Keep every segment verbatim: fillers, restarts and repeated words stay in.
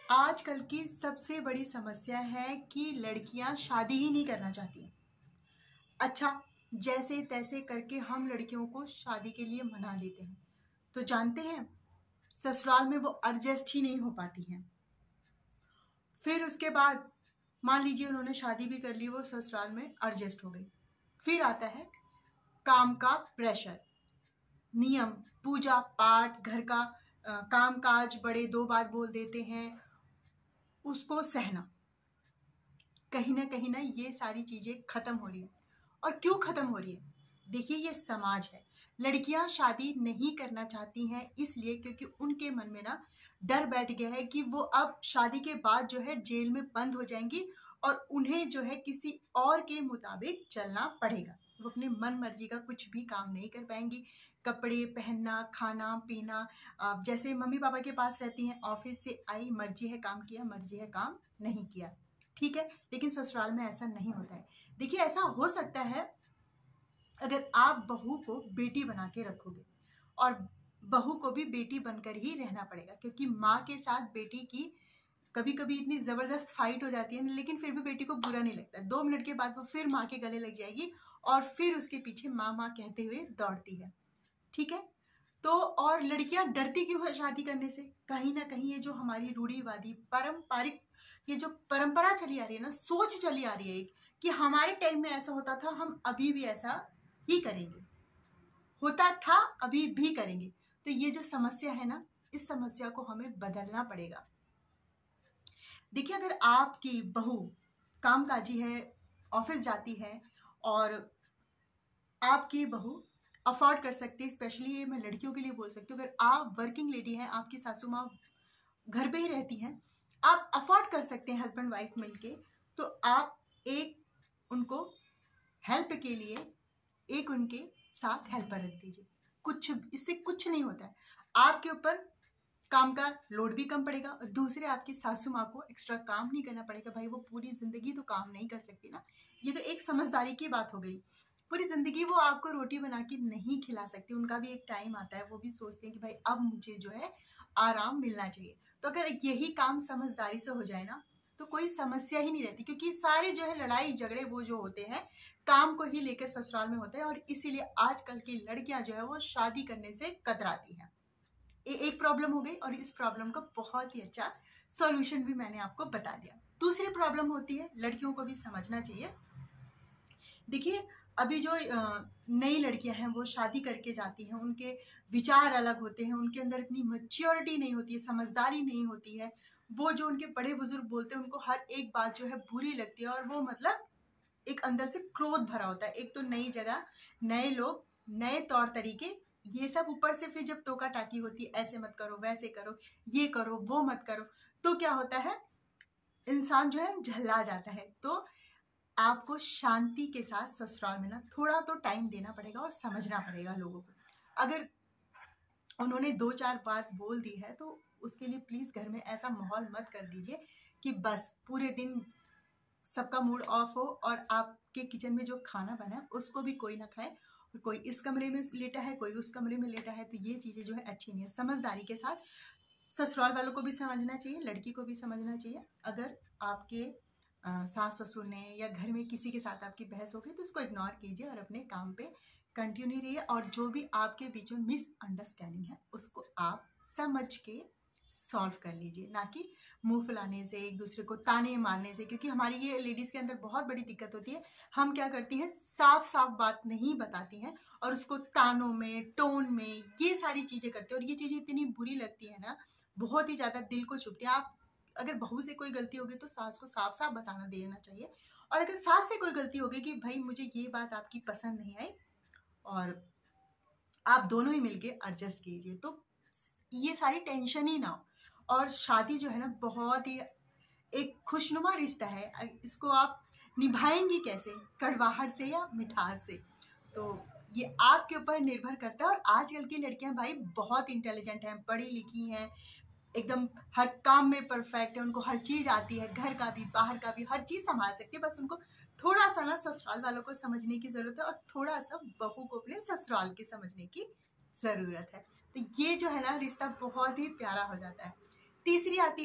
आजकल की सबसे बड़ी समस्या है कि लड़कियां शादी ही नहीं करना चाहती। अच्छा, जैसे तैसे करके हम लड़कियों को शादी के लिए मना लेते हैं, तो जानते हैं ससुराल में वो एडजस्ट ही नहीं हो पाती हैं। फिर उसके बाद मान लीजिए उन्होंने शादी भी कर ली, वो ससुराल में एडजस्ट हो गई। फिर आता है काम का प्रेशर, नियम, पूजा पाठ, घर का अ, काम काज, बड़े दो बार बोल देते हैं, उसको सहना। कहीं ना कहीं ना ये सारी चीजें खत्म हो रही है। और क्यों खत्म हो रही है? देखिए, ये समाज है। लड़कियां शादी नहीं करना चाहती हैं इसलिए क्योंकि उनके मन में ना डर बैठ गया है कि वो अब शादी के बाद जो है जेल में बंद हो जाएंगी और उन्हें जो है किसी और के मुताबिक चलना पड़ेगा। वो अपनी मन मर्जी का कुछ भी काम नहीं कर पाएंगी। कपड़े पहनना, खाना पीना, अ, जैसे मम्मी पापा के पास रहती हैं, ऑफिस से आई, मर्जी है काम किया, मर्जी है काम नहीं किया, ठीक है। लेकिन ससुराल में ऐसा नहीं होता है। देखिए, ऐसा हो सकता है अगर आप बहू को बेटी बना के रखोगे, और बहू को भी बेटी बनकर ही रहना पड़ेगा, क्योंकि माँ के साथ बेटी की कभी कभी इतनी जबरदस्त फाइट हो जाती है, लेकिन फिर भी बेटी को बुरा नहीं लगता। दो मिनट के बाद वो फिर माँ के गले लग जाएगी और फिर उसके पीछे माँ माँ कहते हुए दौड़ती है, ठीक है। तो और लड़कियां डरती क्यों है शादी करने से? कहीं ना कहीं ये जो हमारी रूढ़िवादी पारंपरिक ये जो परंपरा चली आ रही है ना, सोच चली आ रही है एक, कि हमारे टाइम में ऐसा होता था, हम अभी भी ऐसा ही करेंगे, होता था अभी भी करेंगे। तो ये जो समस्या है ना, इस समस्या को हमें बदलना पड़ेगा। देखिए, अगर आपकी बहू कामकाजी है, ऑफिस जाती है, और आपकी बहू अफोर्ड कर सकती है, स्पेशली ये मैं लड़कियों के लिए बोल सकती हूँ, अगर आप वर्किंग लेडी हैं, आपकी सासू माँ घर पे ही रहती हैं, आप अफोर्ड कर सकते हैं हस्बैंड वाइफ मिलके, तो आप एक उनको हेल्प के लिए एक उनके साथ हेल्पर रख दीजिए। कुछ इससे कुछ नहीं होता है, आपके ऊपर काम का लोड भी कम पड़ेगा और दूसरे आपकी सासू माँ को एक्स्ट्रा काम नहीं करना पड़ेगा। भाई, वो पूरी जिंदगी तो काम नहीं कर सकती ना। ये तो एक समझदारी की बात हो गई। पूरी जिंदगी वो आपको रोटी बना के नहीं खिला सकती, उनका भी एक टाइम आता है, वो भी सोचते हैं कि भाई अब मुझे जो है आराम मिलना चाहिए। तो अगर यही काम समझदारी से हो जाए ना, तो कोई समस्या ही नहीं रहती, क्योंकि सारे जो है लड़ाई झगड़े वो जो होते हैं काम को ही लेकर ससुराल में होते हैं, और इसीलिए आजकल की लड़कियां जो है वो शादी करने से कतराती हैं। ये एक प्रॉब्लम हो गई, और इस प्रॉब्लम का बहुत ही अच्छा सॉल्यूशन भी मैंने आपको बता दिया। दूसरी प्रॉब्लम होती है, लड़कियों को भी समझना चाहिए। देखिए, अभी जो नई लड़कियां हैं वो शादी करके जाती हैं, उनके विचार अलग होते हैं, उनके अंदर इतनी मैच्योरिटी नहीं होती है, समझदारी नहीं होती है। वो जो उनके बड़े बुजुर्ग बोलते हैं उनको हर एक बात जो है बुरी लगती है, और वो मतलब एक अंदर से क्रोध भरा होता है। एक तो नई जगह, नए लोग, नए तौर तरीके, ये सब ऊपर से फिर जब टोका टाकी होती है, ऐसे मत करो, वैसे करो, ये करो, वो मत करो, तो क्या होता है, इंसान जो है झल्ला जाता है। तो आपको शांति के साथ ससुराल में ना थोड़ा तो टाइम देना पड़ेगा और समझना पड़ेगा लोगों को। अगर उन्होंने दो चार बात बोल दी है तो उसके लिए प्लीज घर में ऐसा माहौल मत कर दीजिए कि बस पूरे दिन सबका मूड ऑफ हो और आपके किचन में जो खाना बना है उसको भी कोई ना खाए, और कोई इस कमरे में लेटा है, कोई उस कमरे में लेटा है। तो ये चीजें जो है अच्छी नहीं है। समझदारी के साथ ससुराल वालों को भी समझना चाहिए, लड़की को भी समझना चाहिए। अगर आपके अ, सास ससुर ने या घर में किसी के साथ आपकी बहस हो गई तो उसको इग्नोर कीजिए और अपने काम पे कंटिन्यू रहिए, और जो भी आपके बीच में मिसअंडरस्टैंडिंग है उसको आप समझ के सॉल्व कर लीजिए, ना कि मुंह फुलाने से, एक दूसरे को ताने मारने से। क्योंकि हमारी ये लेडीज के अंदर बहुत बड़ी दिक्कत होती है, हम क्या करती हैं, साफ साफ बात नहीं बताती हैं और उसको तानों में, टोन में, ये सारी चीजें करते हैं, और ये चीजें इतनी बुरी लगती है ना, बहुत ही ज्यादा दिल को छूती है। आप अगर बहू से कोई गलती होगी तो सास को साफ साफ बताना देना चाहिए, और अगर सास से कोई गलती होगी कि भाई मुझे ये बात आपकी पसंद नहीं आई, और आप दोनों ही मिलके एडजस्ट कीजिए, तो ये सारी टेंशन ही ना हो। और शादी जो है ना बहुत ही एक खुशनुमा रिश्ता है, इसको आप निभाएंगी कैसे, कड़वाहट से या मिठास से, तो ये आपके ऊपर निर्भर करता है। और आजकल की लड़कियां भाई बहुत इंटेलिजेंट हैं, पढ़ी लिखी हैं, एकदम हर काम में परफेक्ट है, उनको हर चीज आती है, घर का भी बाहर का भी हर चीज संभाल सकती है। बस उनको थोड़ा सा ना ससुराल वालों को समझने की जरूरत है, और थोड़ा सा बहू को अपने ससुराल की समझने की जरूरत है। तो ये जो है ना रिश्ता बहुत ही प्यारा हो जाता है। तीसरी आती है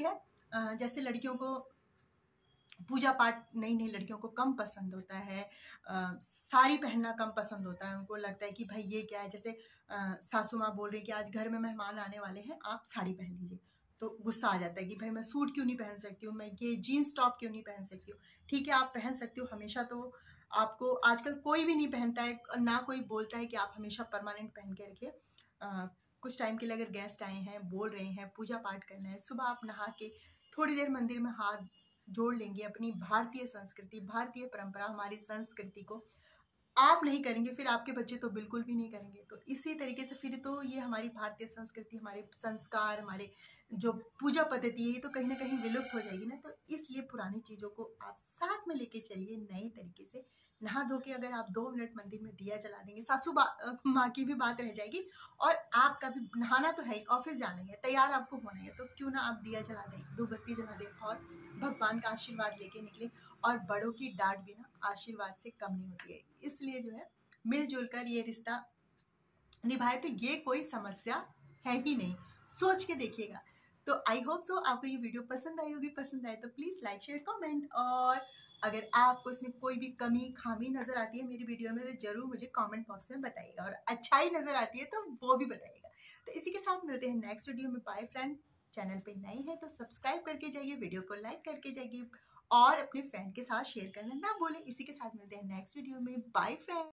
अ, जैसे लड़कियों को पूजा पाठ नई नई लड़कियों को कम पसंद होता है, अ, साड़ी पहनना कम पसंद होता है, उनको लगता है कि भाई ये क्या है। जैसे अ, सासू माँ बोल रही कि आज घर में मेहमान आने वाले हैं, आप साड़ी पहन लीजिए, तो गुस्सा आ जाता है कि भाई मैं सूट क्यों नहीं पहन सकती हूँ, मैं ये जीन्स टॉप क्यों नहीं पहन सकती हूँ। ठीक है, आप पहन सकती हो हमेशा, तो आपको आजकल कोई भी नहीं पहनता है, ना कोई बोलता है कि आप हमेशा परमानेंट पहन के रखिए। अ, कुछ टाइम के लिए अगर गेस्ट आए हैं, बोल रहे हैं पूजा पाठ करना है, सुबह आप नहा के थोड़ी देर मंदिर में हाथ जोड़ लेंगे, अपनी भारतीय संस्कृति, भारतीय परंपरा, हमारी संस्कृति को आप नहीं करेंगे, फिर आपके बच्चे तो बिल्कुल भी नहीं करेंगे। तो इसी तरीके से फिर तो ये हमारी भारतीय संस्कृति, हमारे संस्कार, हमारे जो पूजा पद्धति है, ये तो कहीं ना कहीं विलुप्त हो जाएगी ना। तो इसलिए पुरानी चीज़ों को आप साथ में लेके चलिए, नए तरीके से नहा धो के अगर आप दो मिनट मंदिर में दिया जला देंगे, सासू माँ की भी बात रह जाएगी, और आपका भी नहाना तो है ही, ऑफिस जाना है, तैयार आपको होना है, तो क्यों ना आप दिया जला दें, दो बत्ती जला दें और भगवान का आशीर्वाद लेके निकले। और बड़ों की डांट भी ना आशीर्वाद से कम नहीं होती है, इसलिए जो है मिलजुल कर ये रिश्ता निभाए तो ये कोई समस्या है ही नहीं। सोच के देखिएगा। तो आई होप सो आपको ये वीडियो पसंद आई होगी। पसंद आए तो प्लीज़ लाइक शेयर कमेंट, और अगर आपको इसमें कोई भी कमी खामी नज़र आती है मेरी वीडियो में तो ज़रूर मुझे कमेंट बॉक्स में बताइएगा, और अच्छाई नज़र आती है तो वो भी बताइएगा। तो इसी के साथ मिलते हैं नेक्स्ट वीडियो में। Bye friend. चैनल पे नए हैं तो सब्सक्राइब करके जाइए, वीडियो को लाइक करके जाइए, और अपने फ्रेंड के साथ शेयर करना ना भूलें। इसी के साथ मिलते हैं नेक्स्ट वीडियो में। Bye friend.